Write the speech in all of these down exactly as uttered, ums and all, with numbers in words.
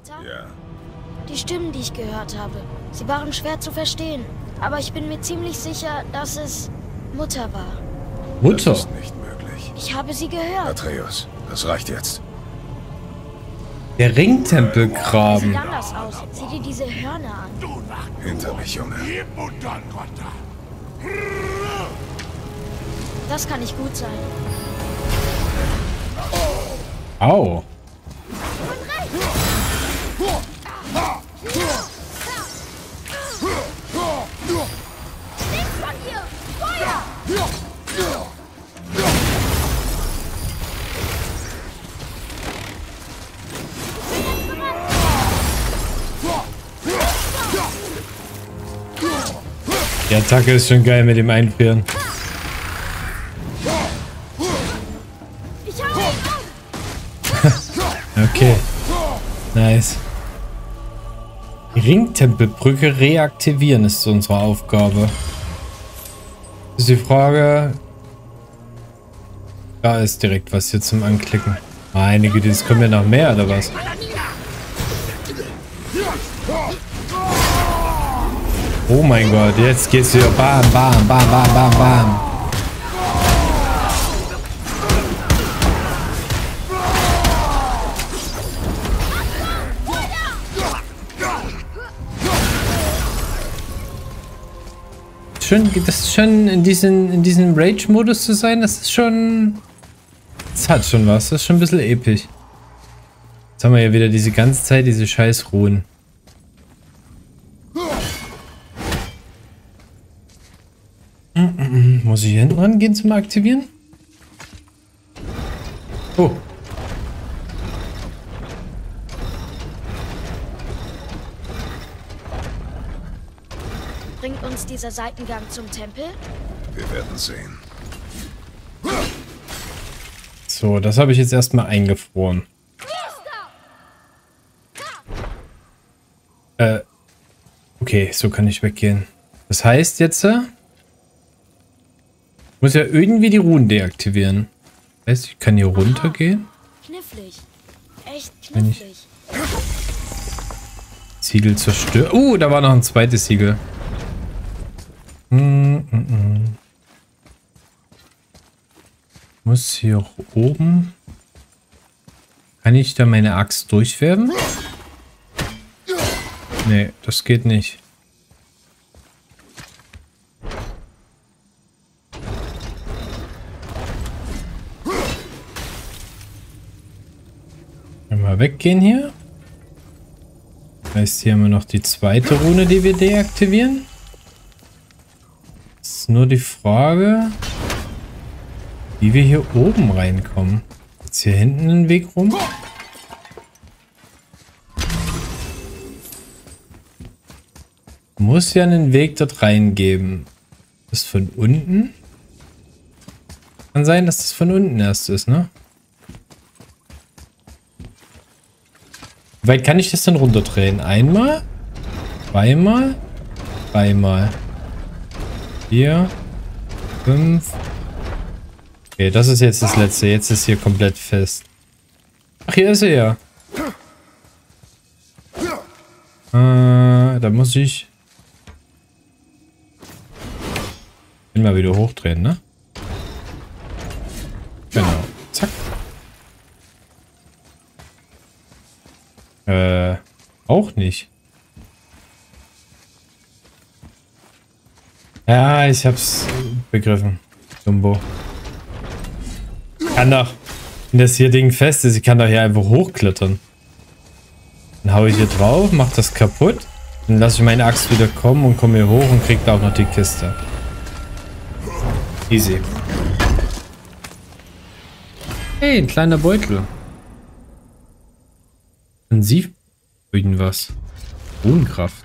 Vater? Ja. Die Stimmen, die ich gehört habe, sie waren schwer zu verstehen. Aber ich bin mir ziemlich sicher, dass es Mutter war. Mutter? Das ist nicht möglich. Ich habe sie gehört. Atreus, das reicht jetzt. Der Ringtempel Sieht graben. anders aus. Sieh dir diese Hörner an. Hinter mich, Junge. Das kann nicht gut sein. Au. Die Attacke ist schon geil mit dem Einfrieren. Okay. Nice. Die Ringtempelbrücke reaktivieren ist unsere Aufgabe. Ist die Frage. Da ist direkt was hier zum Anklicken. Meine Güte, es kommen ja noch mehr, oder was? Oh mein Gott, jetzt geht's wieder bam, bam, bam, bam, bam, bam. Schon, das ist schon in diesem in diesem Rage-Modus zu sein, das ist schon. Das hat schon was, das ist schon ein bisschen episch. Jetzt haben wir ja wieder diese ganze Zeit diese scheiß Ruhen. Muss ich hier hinten rangehen zum Aktivieren? Oh. Bringt uns dieser Seitengang zum Tempel? Wir werden sehen. So, das habe ich jetzt erstmal eingefroren. Äh. Okay, so kann ich weggehen. Das heißt jetzt... Äh, muss ja irgendwie die Runen deaktivieren. Das heißt, ich kann hier runtergehen. Knifflig. Echt Wenn ich- knifflig. Siegel zerstören. Oh, da war noch ein zweites Siegel. Mm, mm, mm. Muss hier oben. Kann ich da meine Axt durchwerfen? Nee, das geht nicht. Mal weggehen hier. Heißt, hier haben wir noch die zweite Rune, die wir deaktivieren. Ist nur die Frage, wie wir hier oben reinkommen. Ist hier hinten ein Weg rum? Muss ja einen Weg dort reingeben. Das von unten? Kann sein, dass das von unten erst ist, ne? Wie weit kann ich das denn runterdrehen? Einmal? Zweimal? Dreimal. Vier. Fünf. Okay, das ist jetzt das letzte. Jetzt ist hier komplett fest. Ach, hier ist er ja. Äh, da muss ich... Immer wieder hochdrehen, ne? Genau. Zack. Äh, auch nicht. Ja, ich hab's begriffen. Dumbo. Kann doch, wenn das hier Ding fest ist, ich kann doch hier einfach hochklettern. Dann hau ich hier drauf, mach das kaputt. Dann lasse ich meine Axt wieder kommen und komme hier hoch und krieg da auch noch die Kiste. Easy. Hey, ein kleiner Beutel. Offensiv irgendwas. Runenkraft.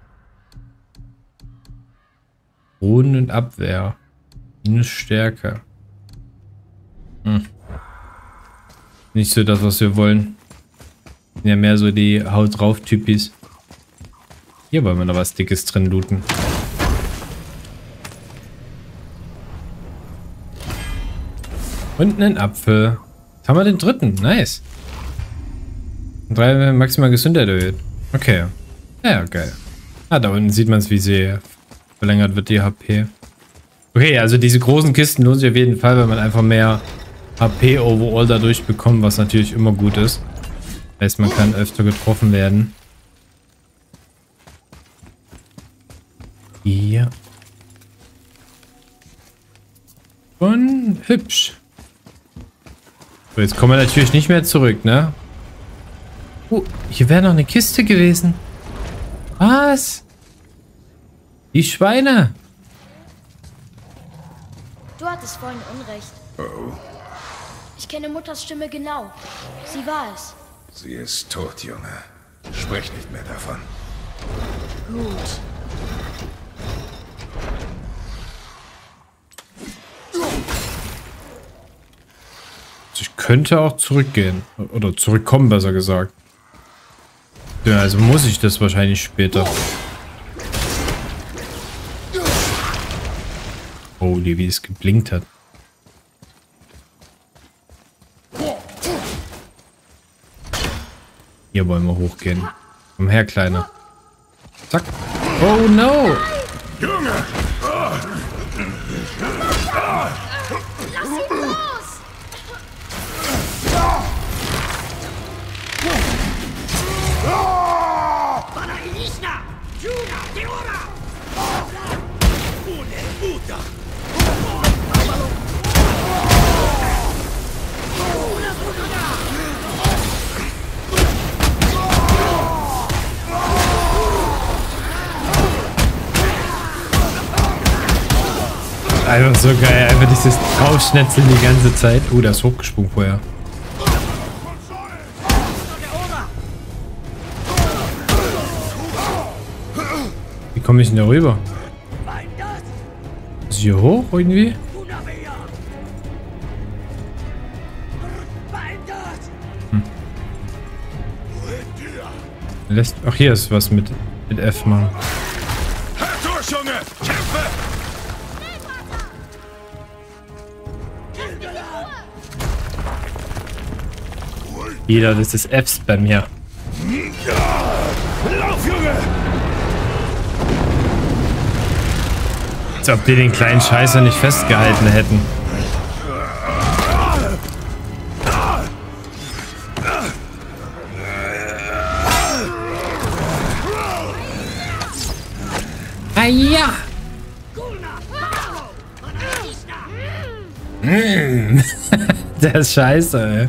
Runen und Abwehr. Minus Stärke. Hm. Nicht so das, was wir wollen. Ja, mehr so die Haut drauf Typis. Hier wollen wir noch was Dickes drin looten. Und einen Apfel. Jetzt haben wir den dritten. Nice. Drei maximal Gesundheit erhöht. Okay. Ja, geil. Ah, da unten sieht man es, wie sie verlängert wird, die H P. Okay, also diese großen Kisten lohnen sich auf jeden Fall, weil man einfach mehr H P overall dadurch bekommt, was natürlich immer gut ist. Heißt, man kann öfter getroffen werden. Ja. Und hübsch. So, jetzt kommen wir natürlich nicht mehr zurück, ne? Oh, hier wäre noch eine Kiste gewesen. Was? Die Schweine. Du hattest vorhin Unrecht. Oh, Ich kenne Mutters Stimme genau. Sie war es. sie ist tot, Junge. Sprich nicht mehr davon. Gut. Ich könnte auch zurückgehen. Oder zurückkommen, besser gesagt. Ja, also muss ich das wahrscheinlich später. Holy, wie es geblinkt hat. Hier wollen wir hochgehen. Komm her, Kleiner. Zack. Oh no! Junge! Lass ihn los! Einfach so geil, einfach dieses Draufschnetzeln die ganze Zeit. Oh, der ist hochgesprungen vorher. Wie komme ich denn da rüber? Ist hier hoch irgendwie? Hm. Lässt, ach, hier ist was mit, mit F machen. Durch, Junge! Kämpfe! Jeder, das ist Fs bei mir. Lauf, Junge! Als ob die den kleinen Scheißer nicht festgehalten hätten. Ah ja! Mm. Der ist scheiße, ey.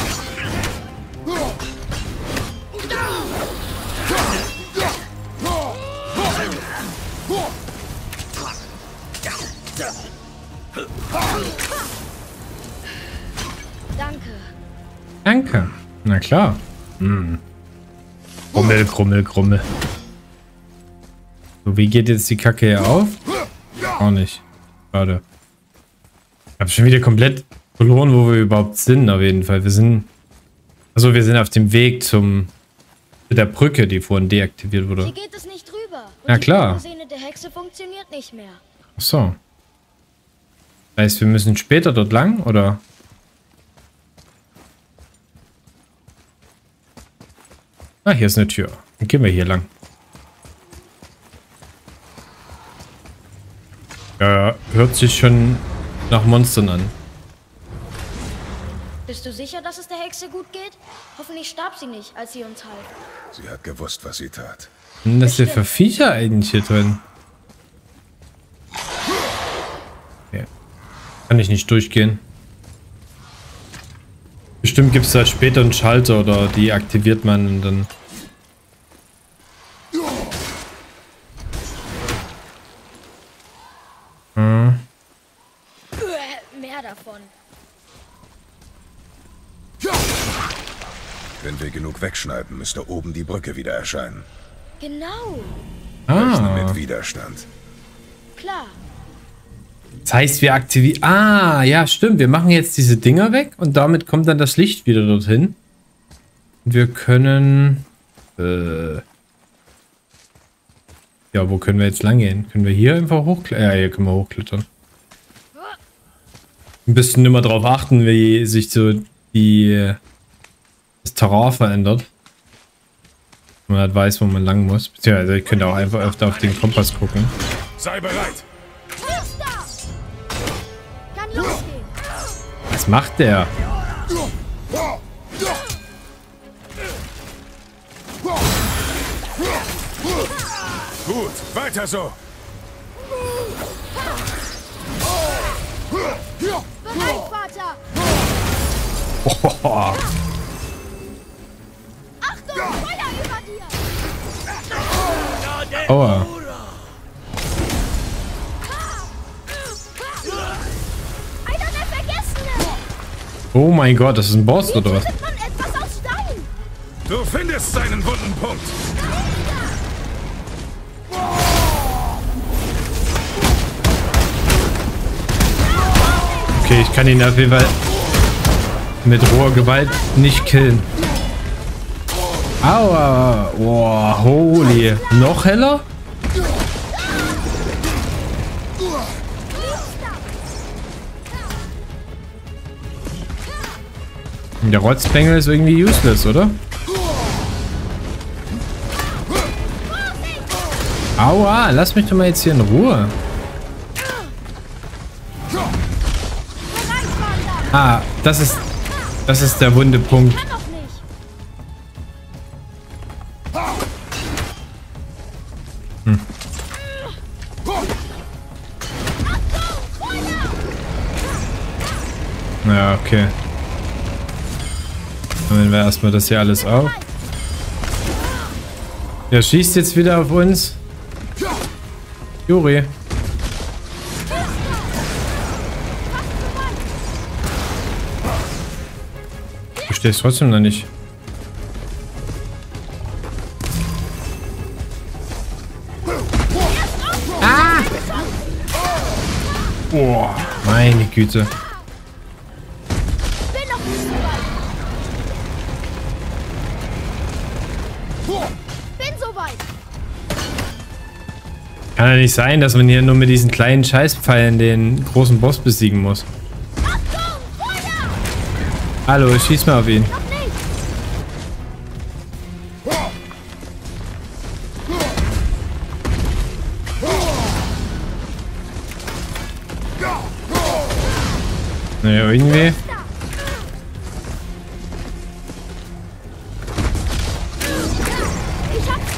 Danke. Danke. Na klar. Hm. Krummel, Krummel, Krummel. So, wie geht jetzt die Kacke hier auf? Auch nicht. Schade. Ich habe schon wieder komplett verloren, wo wir überhaupt sind, auf jeden Fall. Wir sind... Also wir sind auf dem Weg zum... zu der Brücke, die vorhin deaktiviert wurde. Hier geht es nicht rüber. Und Ja, klar. Die Sehne der Hexe funktioniert nicht mehr. Ach so. Heißt, wir müssen später dort lang, oder? Ah, hier ist eine Tür. Dann gehen wir hier lang. Ja, hört sich schon nach Monstern an. Bist du sicher, dass es der Hexe gut geht? Hoffentlich starb sie nicht, als sie uns half. Sie hat gewusst, was sie tat. Was sind das hier für Viecher eigentlich hier drin? Okay. Kann ich nicht durchgehen. Bestimmt gibt es da später einen Schalter oder die aktiviert man und dann... Hm. Mehr davon. Wenn wir genug wegschneiden, müsste oben die Brücke wieder erscheinen. Genau. Rechne Ah. mit Widerstand. Klar. Das heißt, wir aktivieren... Ah, ja, stimmt. Wir machen jetzt diese Dinger weg und damit kommt dann das Licht wieder dorthin. Und wir können... Äh, ja, wo können wir jetzt lang gehen? Können wir hier einfach hochklettern? Ja, hier können wir hochklettern. Ein bisschen immer darauf achten, wie sich so die... das Terrain verändert. Man halt weiß, wo man lang muss. Beziehungsweise ich könnte auch einfach öfter auf den Kompass gucken. Sei bereit. Kann losgehen. Was macht der? Gut, weiter so. Bereit, Vater. Oh. Achtung, Feuer über dir. Aua. Einer der Vergessenen. Oh mein Gott, das ist ein Boss oder was? Findet man etwas aus Stein? Du findest seinen wunden Punkt. Okay, ich kann ihn auf jeden Fall mit roher Gewalt nicht killen. Aua. Boah, holy. Noch heller? Der Rotzbengel ist irgendwie useless, oder? Aua, lass mich doch mal jetzt hier in Ruhe. Ah, das ist... Das ist der wunde Punkt. Kann doch nicht. Hm. Ja, okay. Dann nehmen wir erstmal das hier alles auf. Der schießt jetzt wieder auf uns. Juri. Du stehst trotzdem noch nicht. Ah! Boah, meine Güte. Bin noch nicht so weit. Bin so weit. Kann ja nicht sein, dass man hier nur mit diesen kleinen Scheißpfeilen den großen Boss besiegen muss. Achtung, Feuer. Hallo, schieß mal auf ihn. Noch nicht. Naja, irgendwie. Ich hab's.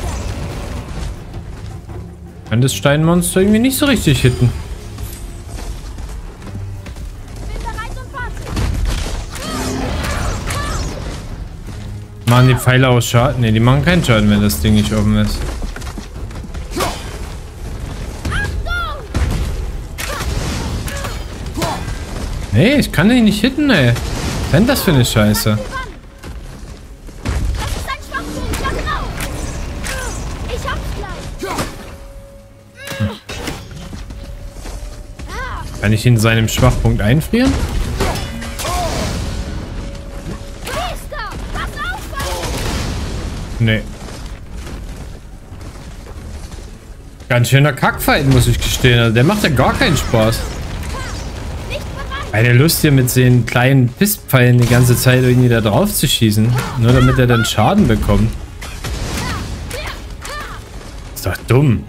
Kann das Steinmonster irgendwie nicht so richtig hitten. Bin bereit und fertig. Machen die Pfeile aus Schaden? Ne, die machen keinen Schaden, wenn das Ding nicht offen ist. Nee, ich kann den nicht hitten, ey. Was denn das für eine Scheiße? Das ist ein Schwachpunkt, ja genau. Ich hab's gleich. Kann ich in seinem Schwachpunkt einfrieren? Priester, pass auf! Nee. Ganz schöner Kackfight, muss ich gestehen. Also der macht ja gar keinen Spaß. Nicht bereit. Eine Lust hier mit den kleinen Pisspfeilen die ganze Zeit irgendwie da drauf zu schießen. Nur damit er dann Schaden bekommt. Ist doch dumm.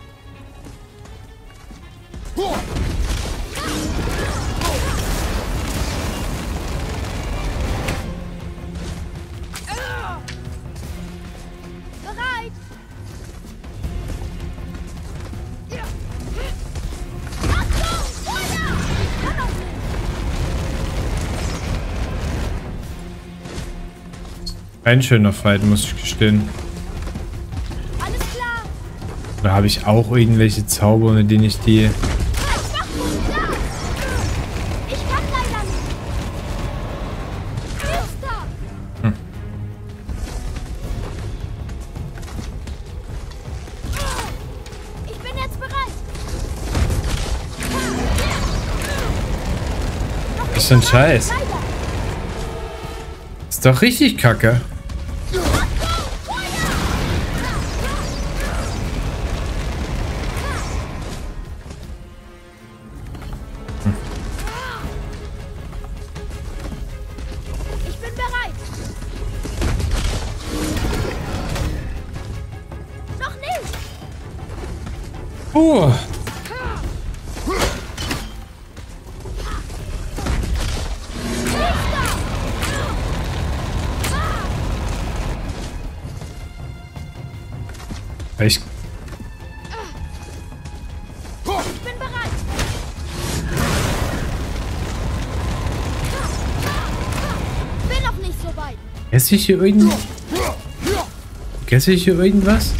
Bereit. Ein schöner Fight, muss ich gestehen. Alles klar. Da habe ich auch irgendwelche Zauber, mit denen ich die... Ein Schwachpunkt da. Ich kann leider nicht. Priester. Hm. Ich bin jetzt bereit. Noch Was für ein Scheiß. leider. Ist doch richtig kacke. Ich bin bereit. Uh. Ich Ich bin bereit. Bin noch nicht so weit. Esse ich hier irgend... Esse ich hier irgendwas?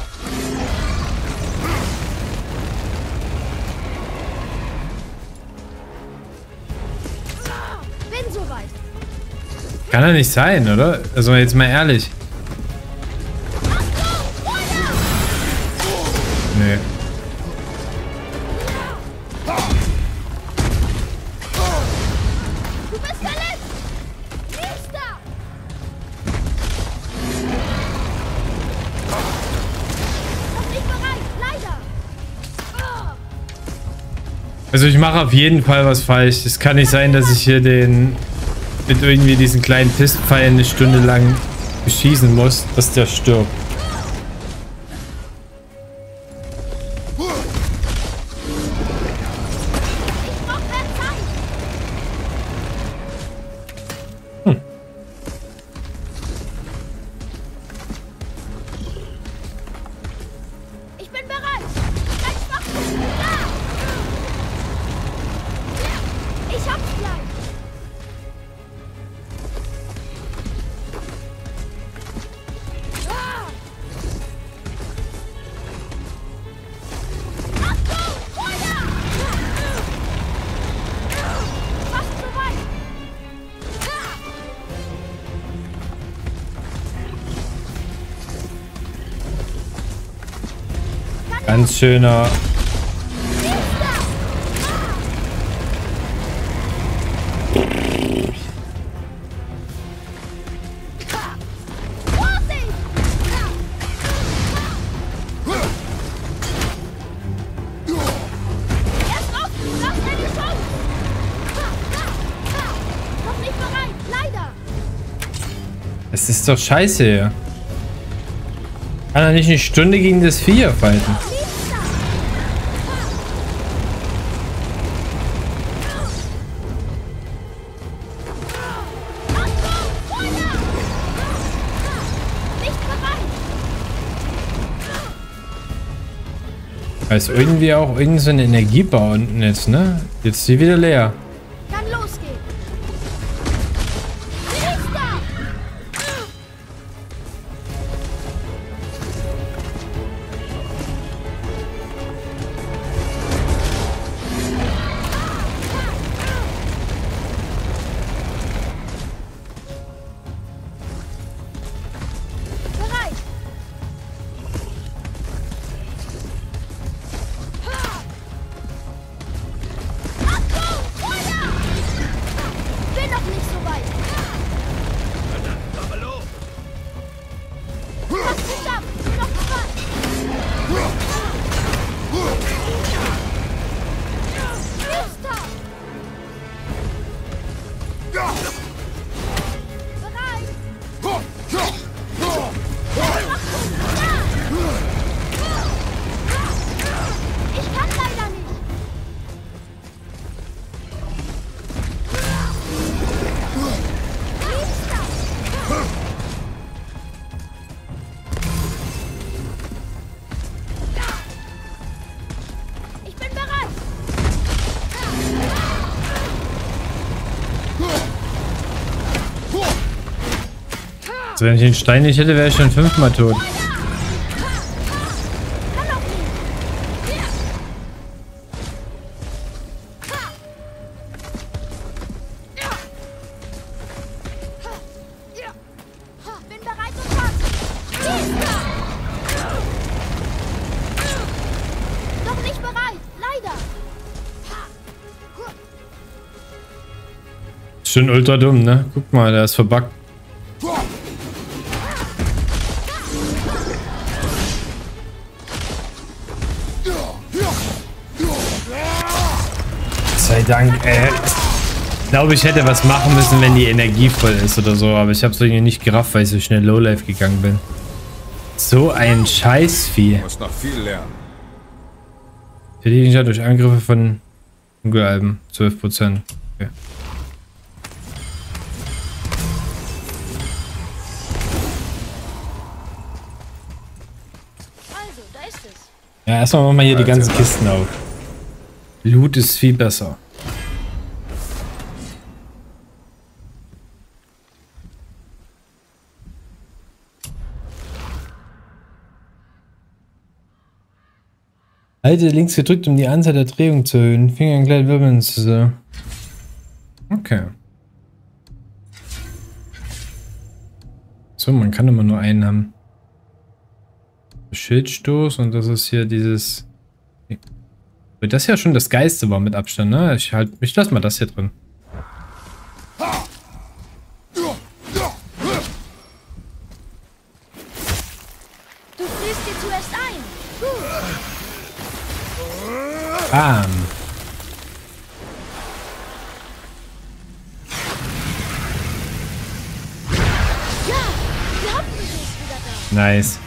Bin so weit. Kann ja nicht sein, oder? Also jetzt mal ehrlich. Nee. Du bist verletzt. Nächster. Noch nicht bereit. Leider. Also ich mache auf jeden Fall was falsch. Es kann nicht sein, dass ich hier den mit irgendwie diesen kleinen Pistpfeil eine Stunde lang beschießen muss, dass der stirbt. Ich bin bereit. Dein Schwachpunkt. Da. Ich hab's gleich. Ah. Achtung, Feuer! Fast so weit. Ganz schöner. Es ist doch scheiße hier. Kann er nicht eine Stunde gegen das Vieh fighten? Da ist irgendwie auch irgend so eine Energiebar unten jetzt, ne? Jetzt ist sie wieder leer. Kann losgehen. Nächster. Bereit. Bin noch nicht so weit. Fast geschafft. Noch zwei. Nächster. Bereit. Ich kann leider nicht. Ich bin bereit. Also wenn ich den Stein nicht hätte, wäre ich schon fünfmal tot. Kann doch nicht. Bin bereit und fast. Noch nicht bereit. Leider. Ist schon ultra dumm, ne? Guck mal, der ist verbuggt. Sei Dank, ey. Ich glaube, ich hätte was machen müssen, wenn die Energie voll ist oder so, aber ich habe es irgendwie nicht gerafft, weil ich so schnell Lowlife gegangen bin. So ein Scheißvieh. Du musst noch viel lernen. Verteidigung durch Angriffe von Dunkelalben. zwölf Prozent. Okay. Also, da ist es. Ja, erstmal machen wir hier die ganzen Kisten auf. Loot ist viel besser. Halte links gedrückt, um die Anzahl der Drehungen zu erhöhen. Finger in kleinen Wirbeln zu. Okay. So, man kann immer nur einen haben. Schildstoß und das ist hier dieses. Das ist ja schon das Geiste war mit Abstand, ne? Ich halt, ich lass mal das hier drin. Du frierst dir zuerst ein. Bam. Ja, die Hauptmische ist wieder da. Nice.